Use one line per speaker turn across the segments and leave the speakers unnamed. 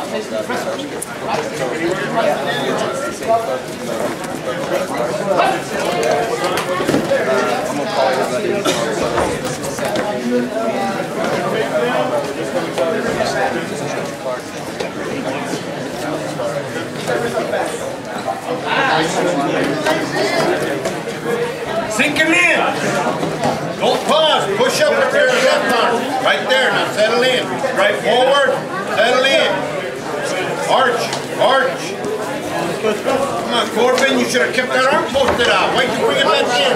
Sink him in. Don't pause. Push up with your left arm. Right there. Now settle in. Right forward. Settle in. Arch. Arch. Come on, Corbin. You should have kept that arm posted out. Why'd you bring it back in?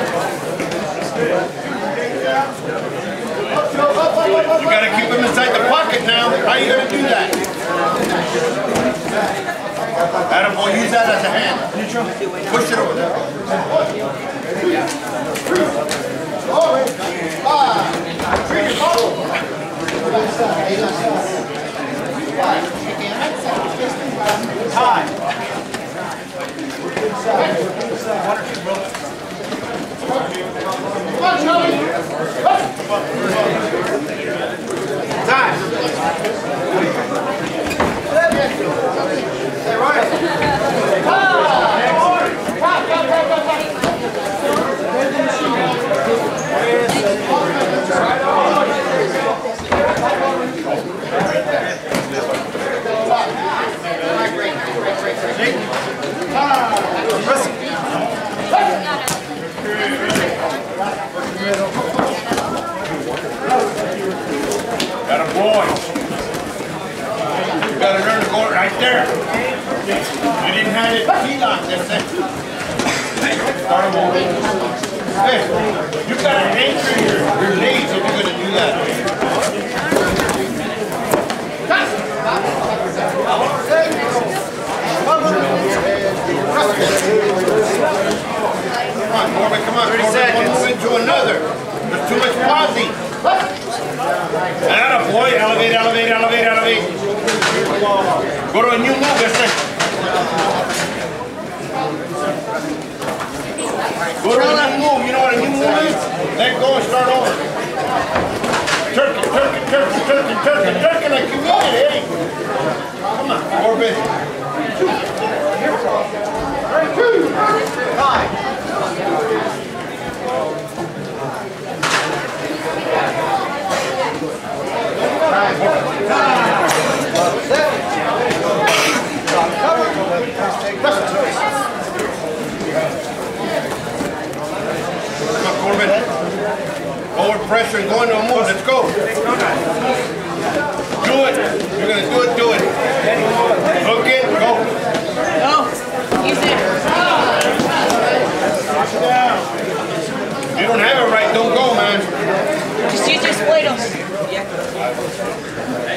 You got to keep him inside the pocket now. How are you going to do that? Attaboy, use that as a hand. Push it over there. Time. Got a boy. You got to learn to go right there. You didn't have it T-lock this thing. Start him over. Hey, you got to anchor your legs if you're going to do that. Come on, Corbin, come on. 30 seconds. Move into another. There's too much pausing. Attaboy, elevate, elevate, elevate, elevate. Go to a new move, this thing. Go to a new move. You know what a new move is? Let go and start over. Turkey, turkey, turkey, turkey, turkey, turkey like you mean it, eh? Come on, Corbin. 5. Come on, Corbin. Forward pressure and going to a move. Let's go. Do it. You're going to do it. Do it. Hook it. Go.
Go. Use it.
You don't have it right. Don't go, man.
Just use your splittles. Yeah.